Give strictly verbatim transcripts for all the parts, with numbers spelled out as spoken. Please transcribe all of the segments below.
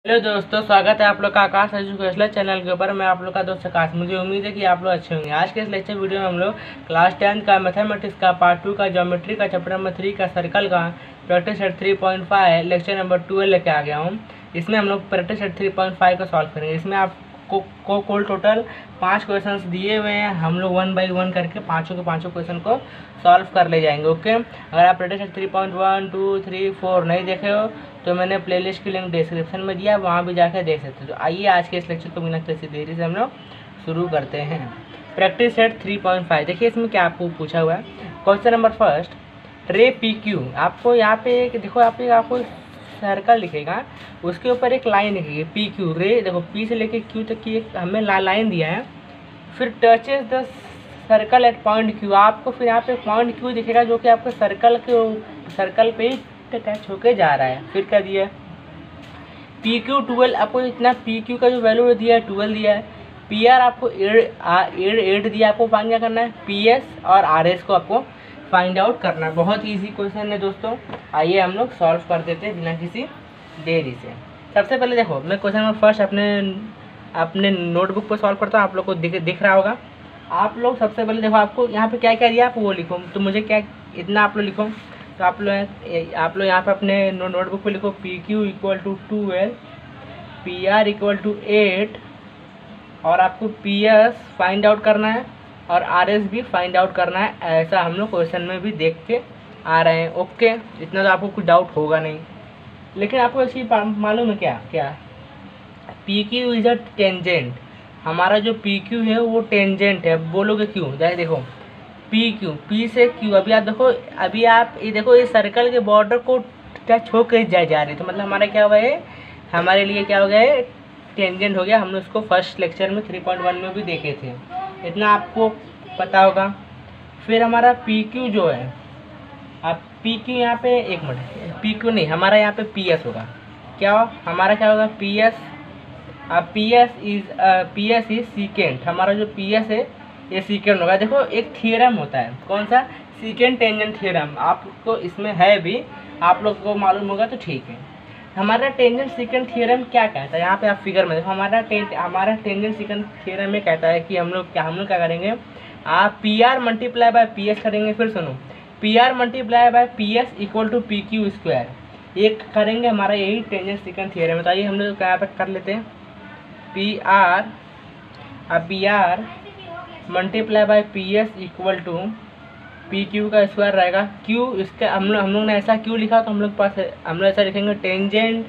Hello दोस्तों, स्वागत है आप लोग का आकाश एजुकेशनल चैनल के ऊपर। मैं आप लोग का दोस्त आकाश। मुझे उम्मीद है कि आप लोग अच्छे होंगे। आज के इस लेक्चर वीडियो में हम लोग क्लास टेंथ का मैथमेटिक्स का पार्ट टू का ज्योमेट्री का चैप्टर नंबर थ्री का सर्कल का practice set three point five lecture number twelve लेके आ गया हूँ। इसमें हम लोग practice set three point five का सॉल्व करेंगे। इसमें आपको को कुल टोटल पाँच क्वेश्चन दिए हुए हैं। हम लोग वन बाई वन करके पाँचों के पाँचों क्वेश्चन को सॉल्व कर ले जाएंगे। ओके, अगर आप practice set three point one two three four नहीं देखे हो तो मैंने प्लेलिस्ट की लिंक डिस्क्रिप्शन में दिया, वहाँ भी जाकर देख सकते हो। तो आइए आज के इस लेक्चर को बिना किसी देरी से हम लोग शुरू करते हैं। Practice set three point five देखिए, इसमें क्या आपको पूछा हुआ है। Question number first, ray P Q. आपको यहाँ पे एक देखो, आप एक आपको सर्कल लिखेगा, उसके ऊपर एक लाइन लिखेगी पी क्यू। रे देखो, पी से लेके क्यू तक की एक हमें ला लाइन दिया है। फिर touches the circle at point Q. आपको फिर यहाँ पे पॉइंट क्यू दिखेगा जो कि आपके सर्कल के सर्कल पे ही अटैच होके जा रहा है। फिर क्या दिया है, पी क्यू ट्वेल्व। आपको इतना पी क्यू का जो वैल्यू दिया है ट्वेल्व दिया है। पी आर आपको एट एट एट दिया। आपको फाइंड क्या करना है, पी एस और आर एस को आपको फाइंड आउट करना है। बहुत इजी क्वेश्चन है दोस्तों। आइए हम लोग सॉल्व कर देते हैं बिना किसी देरी से। सबसे पहले देखो, मैं क्वेश्चन नंबर फर्स्ट अपने अपने नोटबुक पर सॉल्व करता हूँ। आप लोग को दिख दिख रहा होगा। आप लोग सबसे पहले देखो, आपको यहाँ पे क्या क्या दिया आप वो लिखो। तो मुझे क्या इतना आप लोग लिखो। तो आप लोग आप लोग यहाँ पे अपने नो, नोटबुक पे लिखो P Q equal to twelve, P R equal to eight, और आपको पी एस फाइंड आउट करना है और आर एस भी फाइंड आउट करना है। ऐसा हम लोग क्वेश्चन में भी देख के आ रहे हैं। ओके, इतना तो आपको कुछ डाउट होगा नहीं। लेकिन आपको इसी मालूम है क्या क्या P Q is a tangent. हमारा जो पी क्यू है वो टेंजेंट है। बोलोगे क्यों, जाए देखो, पी क्यू, पी से क्यू। अभी आप देखो, अभी आप ये देखो, इस सर्कल के बॉर्डर को टच होकर जा जा रही। तो मतलब हमारा क्या हुआ है, हमारे लिए क्या हो गया है, टेंजेंट हो गया। हमने उसको फर्स्ट लेक्चर में थ्री पॉइंट वन में भी देखे थे, इतना आपको पता होगा। फिर हमारा पी क्यू जो है, आप पी क्यू यहाँ पे एक मिनट, पी क्यू नहीं, हमारा यहाँ पे पी एस होगा। क्या हो, हमारा क्या होगा, पी एस। अब P S is P S is secant. हमारा जो पी एस है ये सीकेंट होगा। देखो, एक थ्योरम होता है, कौन सा, सीकेंट टेंजेंट थ्योरम। आपको इसमें है भी, आप लोग को मालूम होगा तो ठीक है। हमारा टेंजेंट सीकेंट थ्योरम क्या कहता है, यहाँ पे आप फिगर में देखो। हमारा टें हमारा टेंजेंट सीकेंट थ्योरम में कहता है कि हम लोग क्या हम लोग क्या करेंगे, आप P R multiply by P S करेंगे। फिर सुनो, P R multiply by P S equal to P Q square. एक करेंगे, हमारा यही टेंजेंट सीकेंट थ्योरम है। तो आइए हम लोग यहाँ पे कर लेते हैं, पी आर, अब P R multiply by P S equal to P Q का स्क्वायर रहेगा। क्यू, इसका हम लोग हम लोग ने ऐसा क्यू लिखा तो हम लोग पास हम लोग ऐसा लिखेंगे, tangent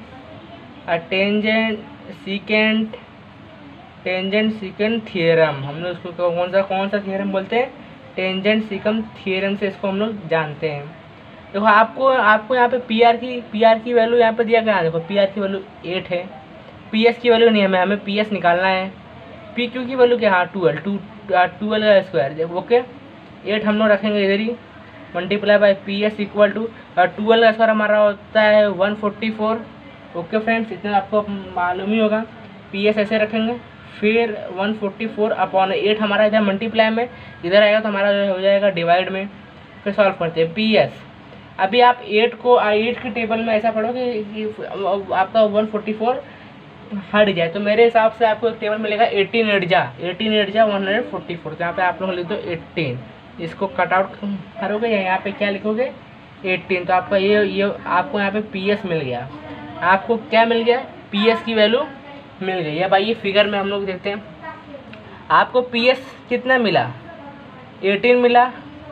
tangent secant tangent secant theorem. हम लोग इसको कौन सा कौन सा थ्योरम बोलते हैं, टेंजेंट सीकेंट थ्योरम से इसको हम लोग जानते हैं। देखो, आपको आपको यहाँ पे पी आर की पी आर की वैल्यू यहाँ पे दिया गया है। देखो, पी आर की वैल्यू एट है, पी एस की वैल्यू नहीं, हमें हमें पी एस निकालना है। पी क्यू की वैल्यू क्या, हाँ ट्वेल्व, टू ट्वेल्व का स्क्वायर। ओके, एट हम लोग रखेंगे इधर ही, multiply by P S equal to twelve का स्क्वायर हमारा होता है one forty four. Okay friends, इतना आपको मालूम ही होगा। पी एस ऐसे रखेंगे, फिर one forty four upon eight हमारा इधर मल्टीप्लाई में, इधर आएगा तो हमारा हो जाएगा डिवाइड में। फिर सॉल्व करते हैं पी एस। अभी आप एट को एट के टेबल में ऐसा पढ़ोगे कि आपका वन फोर्टी फोर हट जाए, तो मेरे हिसाब से आपको एक टेबल मिलेगा एटीन एट जा एटीन एट जा वन हंड्रेड फोर्टी फोर। यहाँ पे आप लोग लिख दो एटीन, इसको कट आउट करोगे, यहाँ पे क्या लिखोगे, एटीन। तो आपका ये ये आपको यहाँ पे पी एस मिल गया। आपको क्या मिल गया, पी एस की वैल्यू मिल गई। अब आइए फिगर में हम लोग देखते हैं, आपको पी एस कितना मिला, एटीन मिला,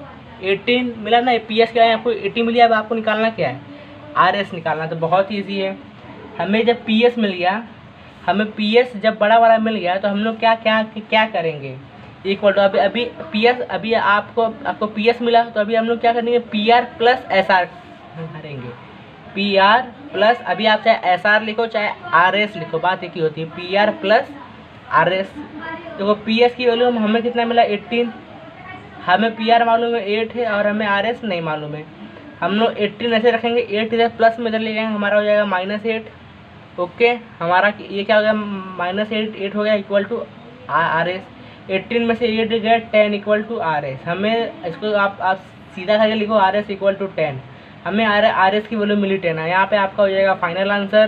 एटीन मिला ना, पी एस क्या है, आपको एटीन मिली। अब आपको निकालना क्या है, आर एस निकालना। तो बहुत ईजी है। हमें जब पी एस मिल गया, हमें पी एस जब बड़ा वाला मिल गया तो हम लोग क्या क्या क्या करेंगे, इक्वल टू अभी अभी पी एस, अभी आपको आपको पी एस मिला तो अभी हम लोग क्या करेंगे, P R plus S R करेंगे। पी आर प्लस, अभी आप चाहे एस आर लिखो चाहे आर एस लिखो, बात एक ही होती है, P R plus R S. देखो, पी एस की वैल्यू हमें कितना मिला, एटीन। हमें पी आर मालूम है एट है, और हमें आर एस नहीं मालूम है। हम लोग एटीन ऐसे रखेंगे, एट इधर प्लस में इधर ले जाएंगे, हमारा हो जाएगा माइनस एट। ओके, हमारा ये क्या हो गया, माइनस एट एट हो गया equal to R S. Eighteen में से एट गया, ten equal to R S. हमें इसको आप आप सीधा करके लिखो, R S equal to ten. हमें आर आर एस की वैल्यू मिली टेन है। यहाँ पे आपका हो जाएगा फाइनल आंसर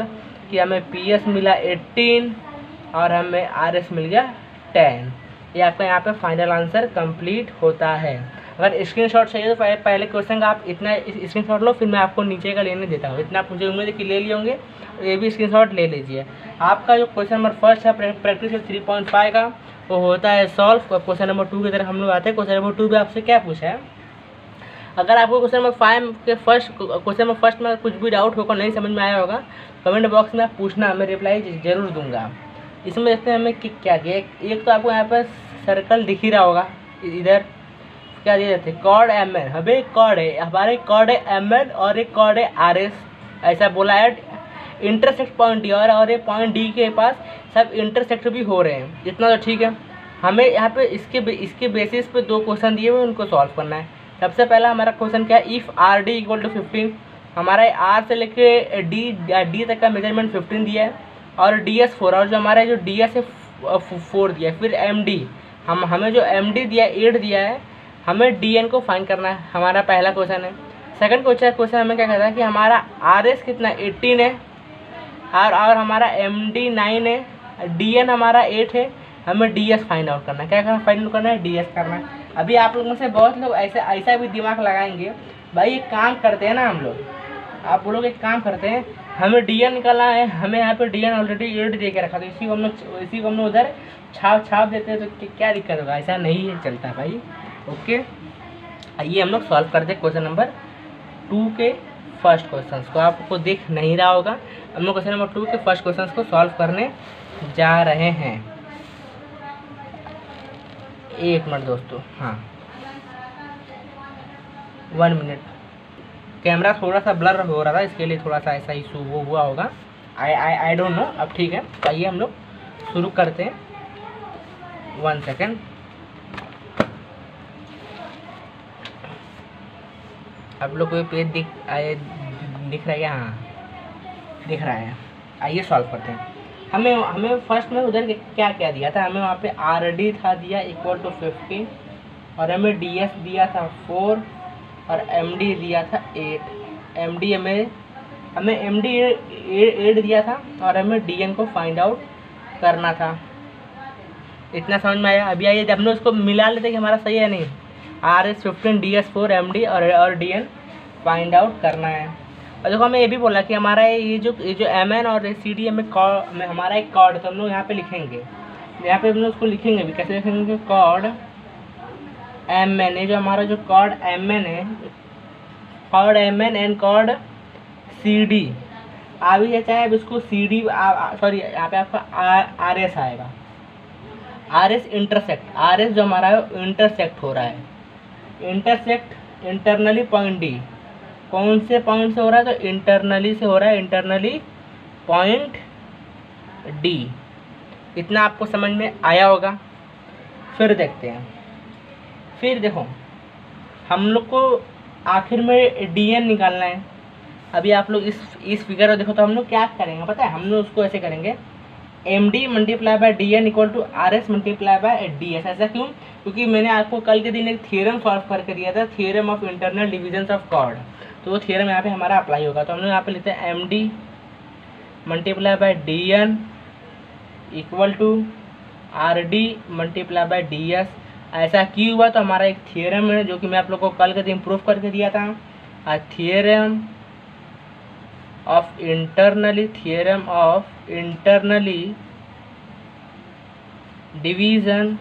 कि हमें पी एस मिला एटीन और हमें आर एस मिल गया टेन। ये आपका यहाँ पे फाइनल आंसर कंप्लीट होता है। अगर स्क्रीनशॉट चाहिए तो पहले पहले क्वेश्चन का आप इतना स्क्रीनशॉट लो, फिर मैं आपको नीचे का लेने देता हूँ। इतना आप मुझे उम्मीद है कि ले लिए होंगे, ये भी स्क्रीनशॉट ले लीजिए। आपका जो क्वेश्चन नंबर फर्स्ट है प्रैक्टिस थ्री पॉइंट फाइव का, वो होता है सॉल्व। क्वेश्चन नंबर टू की तरफ हम लोग आते हैं। क्वेश्चन नंबर टू में आपसे क्या पूछा है, अगर आपको क्वेश्चन नंबर फाइव के फर्स्ट क्वेश्चन नंबर फर्स्ट में कुछ भी डाउट होगा, नहीं समझ में आया होगा, कमेंट बॉक्स में आप पूछना, मैं रिप्लाई जरूर दूंगा। इसमें देखते हैं हमें क्या किया। एक तो आपको यहाँ पर सर्कल दिख ही रहा होगा, इधर क्या दिए जाते हैं, कॉर्ड एम एन। हमें कॉर्ड है, हमारे कॉर्ड है एम एन और एक कॉर्ड है आर एस, ऐसा बोला है। इंटरसेक्ट पॉइंट डी और, और ये पॉइंट डी के पास सब इंटरसेक्ट भी हो रहे हैं, इतना तो ठीक है। हमें यहाँ पे इसके इसके बेसिस पे दो क्वेश्चन दिए हुए, उनको सॉल्व करना है। सबसे पहला हमारा क्वेश्चन क्या है, if R D equal to fifteen. हमारा आर से लेके डी डी तक का मेजरमेंट फिफ्टीन दिया है और डी एस फोर, और जो हमारा जो डी एस है फोर दिया है। फिर एम डी, हम हमें जो एम डी दिया है एट दिया है, हमें डी एन को फाइंड करना है, हमारा पहला क्वेश्चन है। सेकंड क्वेश्चन क्वेश्चन हमें क्या कहता है कि हमारा आर एस कितना एटीन है और और हमारा एम डी नाइन है, डी एन हमारा एट है, हमें डी एस फाइंड आउट करना है। क्या करना, फाइंड आउट करना है, डी एस करना है। अभी आप लोगों में से बहुत लोग ऐसे ऐसा भी दिमाग लगाएंगे, भाई एक काम करते हैं ना हम लोग, आप बोलोगे एक काम करते हैं, हमें डी एन निकालना है, हमें यहाँ पे डी एन ऑलरेडी एट दे के रखा, तो इसी को हम लोग इसी को हम लोग उधर छाप छाप देते हैं, तो क्या दिक्कत होगा, ऐसा नहीं है चलता भाई। ओके, आइए हम लोग सॉल्व करते हैं क्वेश्चन नंबर टू के फर्स्ट क्वेश्चन को। आपको दिख नहीं रहा होगा, हम लोग क्वेश्चन नंबर टू के फर्स्ट क्वेश्चन को सॉल्व करने जा रहे हैं। एक मिनट दोस्तों, हाँ वन मिनट, कैमरा थोड़ा सा ब्लर हो रहा था, इसके लिए थोड़ा सा ऐसा इशू वो हुआ होगा, आई आई आई डोंट नो। अब ठीक है, तो आइए हम लोग शुरू करते हैं। वन सेकेंड, आप लोग को पेज दिख आए दिख रहा है क्या? हाँ दिख रहा है। आइए सॉल्व करते हैं। हमें हमें फर्स्ट में उधर क्या क्या दिया था, हमें वहाँ पे आर डी था दिया इक्वल टू फिफ्टीन, और हमें डी एस दिया था फोर, और एम डी दिया था एट। एम डी हमें हमें एम डी एट दिया था और हमें डी एन को फाइंड आउट करना था। इतना समझ में आया? अभी आइए हम लोग इसको मिला लेते कि हमारा सही है नहीं। R S fifteen, D S four, M D और और डी एन फाइंड आउट करना है। और देखो हमें ये भी बोला कि हमारा ये जो ये जो एम एन और सी डी हमें कॉर्ड में हमारा एक कॉर्ड, तो हम लोग यहाँ पे लिखेंगे, यहाँ पे हम लोग उसको लिखेंगे भी, कैसे लिखेंगे, कॉर्ड एम एन। ये जो हमारा जो कॉर्ड एम एन है, chord M N and chord C D, अभी ये चाहे अब इसको सी डी सॉरी यहाँ पे आपका आर एस आएगा, R S intersect, R S जो हमारा है इंटरसेक्ट हो रहा है, इंटरसेक्ट इंटरनली पॉइंट डी। कौन से पॉइंट से हो रहा है, तो इंटरनली से हो रहा है, इंटरनली पॉइंट डी। इतना आपको समझ में आया होगा। फिर देखते हैं, फिर देखो हम लोग को आखिर में डी एन निकालना है। अभी आप लोग इस इस फिगर को देखो, तो हम लोग क्या करेंगे पता है, हम लोग उसको ऐसे करेंगे, M D multiply by D N equal to R S multiply by D S. ऐसा क्यों? क्योंकि मैंने आपको कल के दिन एक थियरम सॉल्व करके दिया था, theorem of internal division of chord, तो वो थियरम यहाँ पे हमारा अप्लाई होगा। तो हम लोग यहाँ पे लेते हैं M D multiply by D N equal to R D multiply by D S. ऐसा क्यों हुआ? तो हमारा एक थियरम है जो कि मैं आप लोग को कल के दिन प्रूफ करके दिया था, आ theorem of internally theorem of internally division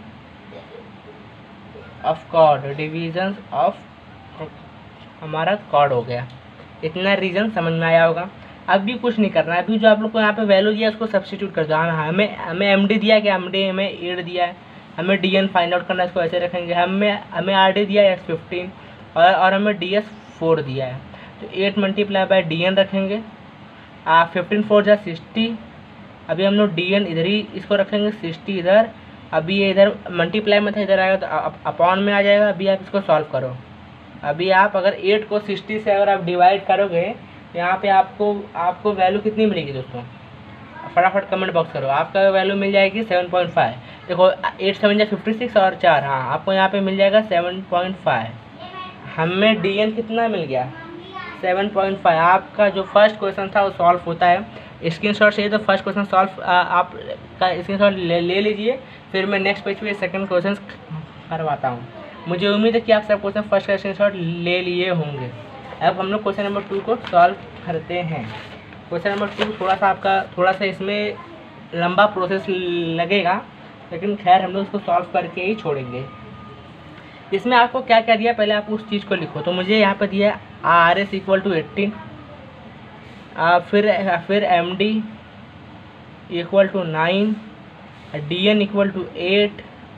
of chord, division of हमारा कॉर्ड हो गया। इतना रीजन समझ में आया होगा। अब भी कुछ नहीं करना है, अभी जो आप लोग को यहाँ पे वैल्यू दिया है उसको सब्स्टिट्यूट कर दो। हमें हमें एम डी दिया क्या, एम डी हमें एट दिया है, हमें डी एन फाइंड आउट करना है, इसको ऐसे रखेंगे। हमें हमें आर डी दिया है एक्स फिफ्टीन और और हमें डी एस फोर दिया है, तो eight multiply by D N रखेंगे, आ फिफ्टीन फोर जा सिक्सटी। अभी हम लोग डी एन इधर ही इसको रखेंगे, सिक्सटी इधर। अभी ये इधर मल्टीप्लाई में था, इधर आएगा तो अपॉन में आ जाएगा। अभी आप इसको सॉल्व करो। अभी आप अगर एट को सिक्सटी से अगर आप डिवाइड करोगे, यहाँ पे आपको आपको वैल्यू कितनी मिलेगी दोस्तों, फटाफट कमेंट बॉक्स करो। आपका वैल्यू मिल जाएगी सेवन पॉइंट फाइव। देखो एट सेवन जा फिफ्टी सिक्स और चार, हाँ आपको यहाँ पे मिल जाएगा सेवन पॉइंट फाइव। हमें डी एन कितना मिल गया, सेवन पॉइंट फाइव। आपका जो फर्स्ट क्वेश्चन था वो सॉल्व होता है। स्क्रीनशॉट चाहिए तो फर्स्ट क्वेश्चन सॉल्व आप का स्क्रीनशॉट ले, ले लीजिए, फिर मैं नेक्स्ट पेज पे सेकंड क्वेश्चन करवाता हूँ। मुझे उम्मीद है कि आप सब क्वेश्चन फर्स्ट का स्क्रीनशॉट ले लिए होंगे। अब हम लोग क्वेश्चन नंबर टू को सॉल्व करते हैं। क्वेश्चन नंबर टू थोड़ा सा आपका थोड़ा सा इसमें लंबा प्रोसेस लगेगा, लेकिन खैर हम लोग इसको सॉल्व करके ही छोड़ेंगे। इसमें आपको क्या क्या दिया पहले आप उस चीज़ को लिखो। तो मुझे यहाँ पर दिया R S equal to eighteen, फिर फिर M D equal to nine, D N equal to eight,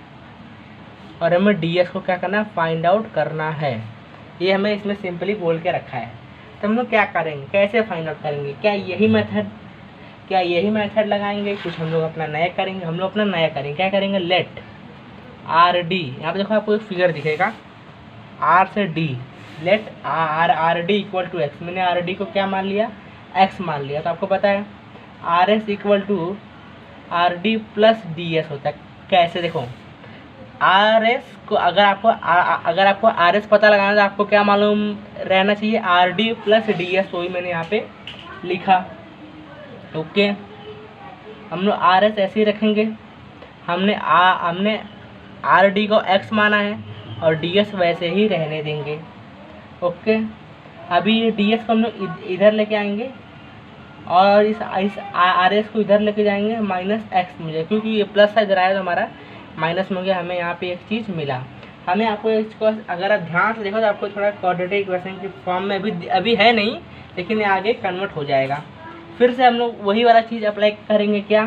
और हमें डी एस को क्या करना है, फाइंड आउट करना है। ये हमें इसमें सिंपली बोल के रखा है। तो हम लोग क्या करेंगे, कैसे फाइंड आउट करेंगे, क्या यही मेथड क्या यही मेथड लगाएंगे, कुछ हम लोग अपना नया करेंगे। हम लोग अपना नया करेंगे, क्या करेंगे, लेट आर डी, यहाँ पे देखो आपको एक फिगर दिखेगा आर से D, let R R D equal to X. मैंने आर डी को क्या मान लिया, एक्स मान लिया। तो आपको पता है R S equal to R D plus D S होता है। कैसे, देखो आर एस को अगर आपको आ, अगर आपको आर एस पता लगाना है तो आपको क्या मालूम रहना चाहिए, R D plus D S. वही मैंने यहाँ पे लिखा। ओके, हम लोग आर एस ऐसे ही रखेंगे। हमने आ हमने आर डी को एक्स माना है और डी एस वैसे ही रहने देंगे। ओके, अभी ये डी एस को हम लोग इधर लेके आएंगे और इस इस आर एस को इधर लेके जाएंगे माइनस एक्स मुझे, क्योंकि ये प्लस था इधर आया तो हमारा माइनस में हो गया। हमें यहाँ पे एक चीज़ मिला। हमें आपको इसको अगर आप ध्यान से देखो तो आपको थोड़ा क्वाड्रेटिक इक्वेशन की फॉर्म में अभी अभी है नहीं, लेकिन ये आगे कन्वर्ट हो जाएगा। फिर से हम लोग वही वाला चीज़ अप्लाई करेंगे, क्या,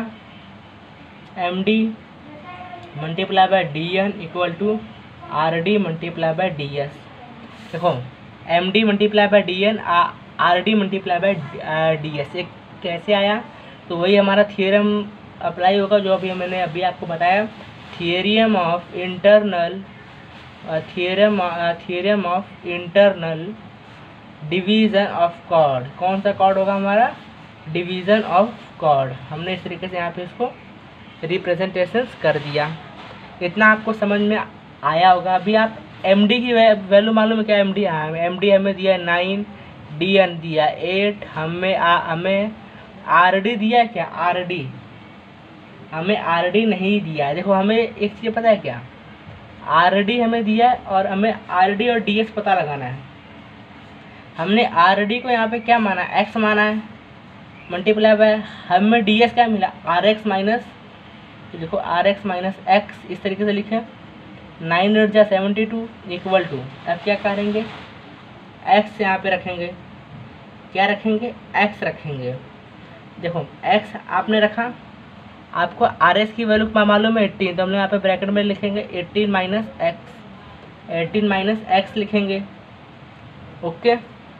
M D multiply by D N equal to R D multiply by D S. देखो M D multiply by D N R D multiply by D S एक कैसे आया, तो वही हमारा थियरम अप्लाई होगा जो अभी मैंने अभी आपको बताया, theorem of internal theorem theorem of internal division of chord. कौन सा कॉर्ड होगा हमारा, डिवीज़न ऑफ कॉर्ड। हमने इस तरीके से यहाँ पे इसको रिप्रेजेंटेशंस कर दिया। इतना आपको समझ में आया होगा। अभी आप एम डी की वैल्यू मालूम है क्या, एम डी एम डी हमें दिया नाइन, डी एन दिया एट, हमें आ, हमें आर डी दिया क्या, आर डी हमें आर डी नहीं दिया है। देखो हमें एक चीज़ पता है क्या, आर डी हमें दिया है और हमें आर डी और डी एस पता लगाना है। हमने आर डी को यहाँ पे क्या माना, एक्स माना है, मल्टीप्लाई बाय हमें डी एस क्या मिला, आर एक्स माइनस, देखो आर एक्स माइनस एक्स इस तरीके से लिखे, नाइन एट जा सेवेंटी टू इक्वल टू, अब क्या करेंगे, एक्स यहाँ पे रखेंगे, क्या रखेंगे, एक्स रखेंगे। देखो एक्स आपने रखा, आपको आर एस की वैल्यू मालूम है एट्टीन, तो हम लोग यहाँ पे ब्रैकेट में लिखेंगे eighteen minus X, eighteen minus X लिखेंगे। ओके,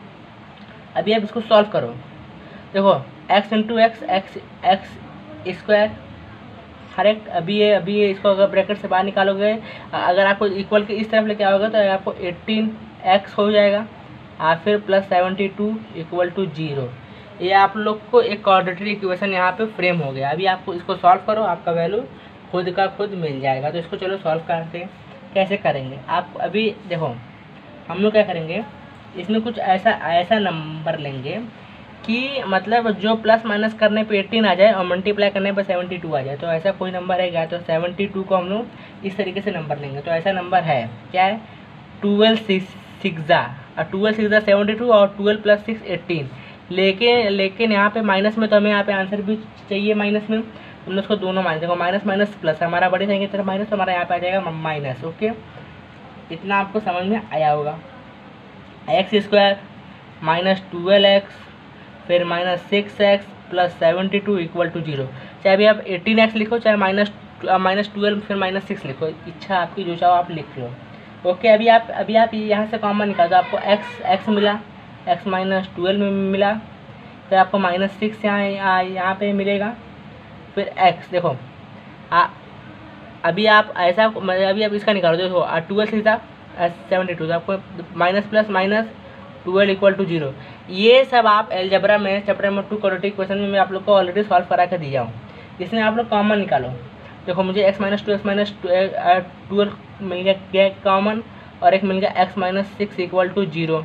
अभी आप इसको सॉल्व करो। देखो X into X X X square correct. अभी ये अभी ये इसको अगर ब्रैकेट से बाहर निकालोगे, अगर आपको इक्वल के इस तरफ लेके आओगे तो आपको एट्टीन एक्स हो जाएगा और फिर plus seventy two equal to zero. ये आप लोग को एक क्वाड्रेटिक इक्वेशन यहाँ पे फ्रेम हो गया। अभी आपको इसको सॉल्व करो, आपका वैल्यू खुद का खुद मिल जाएगा। तो इसको चलो सॉल्व करते हैं। कैसे करेंगे, आप अभी देखो हम लोग क्या करेंगे, इसमें कुछ ऐसा ऐसा नंबर लेंगे कि मतलब जो प्लस माइनस करने पे एट्टीन आ जाए और मल्टीप्लाई करने पे सेवेंटी टू आ जाए। तो ऐसा कोई नंबर है क्या, तो सेवेंटी टू को हम लोग इस तरीके से नंबर लेंगे। तो ऐसा नंबर है क्या है, ट्वेल्व सिक्स सिक्सा और ट्वेल्व सिक्सा सेवेंटी टू और ट्वेल्व प्लस सिक्स एट्टीन। लेकिन लेकिन यहाँ पे माइनस में तो हमें यहाँ पे आंसर भी चाहिए माइनस में, हमने उसको दोनों माइनस, देखो माइनस माइनस प्लस, हमारा बड़ी संख्या की तरफ माइनस, तो हमारा यहाँ पे आ जाएगा माइनस। ओके, इतना आपको समझ में आया होगा। X square minus twelve X फिर minus six X plus seventy two equal to zero. चाहे अभी आप एटीन एक्स लिखो, चाहे माइनस माइनस ट्वेल्व फिर माइनस सिक्स लिखो, इच्छा आपकी जो चाहो आप लिख लो। ओके, अभी आप अभी आप यहाँ से कॉमन निकाल दो, आपको एक्स एक्स मिला, एक्स माइनस ट्वेल्व में मिला, फिर आपको माइनस सिक्स यहाँ यहाँ पे मिलेगा, फिर एक्स। देखो आ, अभी आप ऐसा अभी आप इसका निकालो, देखो ट्वेल्व सीधा सेवेंटी टू, तो आपको minus plus minus twelve equal to zero. ये सब आप एलजेब्रा में chapter number two quadratic equation में मैं आप लोग को ऑलरेडी सॉल्व करा के दिया हूँ। इसमें आप लोग कॉमन निकालो। देखो मुझे X minus two X minus twelve मिल गया कॉमन, और एक मिल गया X minus six equal to zero.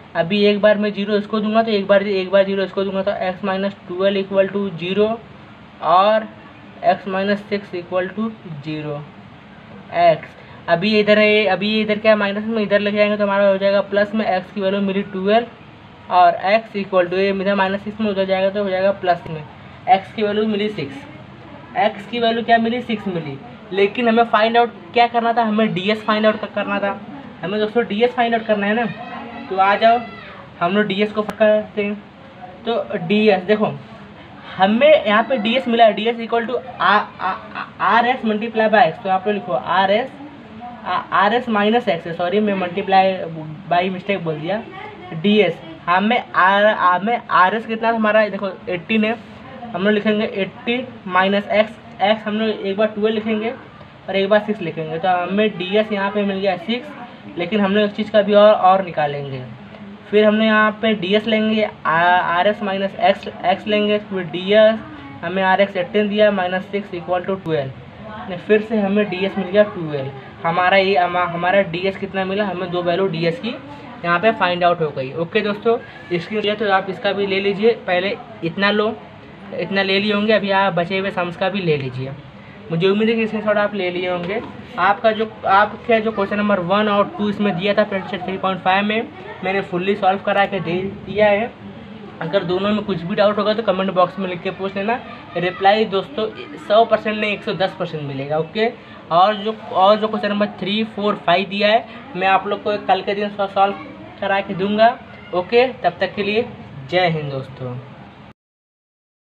अभी एक बार मैं जीरो इसको दूंगा तो एक बार एक बार जीरो इसको दूंगा तो X minus twelve equal to zero और X minus six equal to zero X. अभी इधर है, अभी इधर क्या माइनस में इधर लेके जाएंगे तो हमारा हो जाएगा प्लस में एक्स की वैल्यू मिली ट्वेल्व और एक्स इक्वल टू ये इधर माइनस सिक्स में उधर जाएगा तो हो जाएगा प्लस में एक्स की वैल्यू मिली सिक्स। एक्स की वैल्यू क्या मिली? Six milli. लेकिन हमें फाइंड आउट क्या करना था? हमें डी एस फाइंड आउट करना था। हमें दोस्तों डी एस फाइंड आउट करना है ना, तो आ जाओ हम लोग डी एस को करते हैं। तो डी एस देखो हमें यहाँ पे डी एस मिला है, D S equal to R S multiply by X. तो आप लोग लिखो R S R S minus X, sorry मैं मल्टीप्लाई बाई मिस्टेक बोल दिया। डी एस हमें आर हमें आर एस कितना हमारा देखो एट्टीन है, हम लोग लिखेंगे एट्टी माइनस एक्स। एक्स हम लोग एक बार ट्वेल्व लिखेंगे और एक बार सिक्स लिखेंगे, तो हमें डी एस यहाँ पर मिल गया सिक्स। लेकिन हम लोग इस चीज़ का भी और और निकालेंगे। फिर हमने यहाँ पे डी एस लेंगे, R S minus X X लेंगे, फिर डी एस हमें आर एक्स एट्टीन दिया minus six equal to twelve. फिर से हमें डी एस मिल गया ट्वेल्व। हमारा ये हमारा डी एस कितना मिला? हमें दो वैल्यू डी एस की यहाँ पे फाइंड आउट हो गई। ओके दोस्तों, इसके लिए तो आप इसका भी ले लीजिए, पहले इतना लो, इतना ले लिए होंगे, अभी आप बचे हुए सम्स का भी ले लीजिए। मुझे उम्मीद है कि इसके थोड़ा आप ले लिए होंगे। आपका जो आपका जो क्वेश्चन नंबर वन और टू इसमें दिया था प्रैक्टिस थ्री पॉइंट फाइव में, मैंने फुल्ली सॉल्व करा के दे दिया है। अगर दोनों में कुछ भी डाउट होगा तो कमेंट बॉक्स में लिख के पूछ लेना। रिप्लाई दोस्तों सौ परसेंट नहीं एक सौ दस परसेंट मिलेगा। ओके, और जो और जो question number three four five दिया है मैं आप लोग को कल के दिन सॉल्व करा के दूंगा। ओके, तब तक के लिए जय हिंद दोस्तों।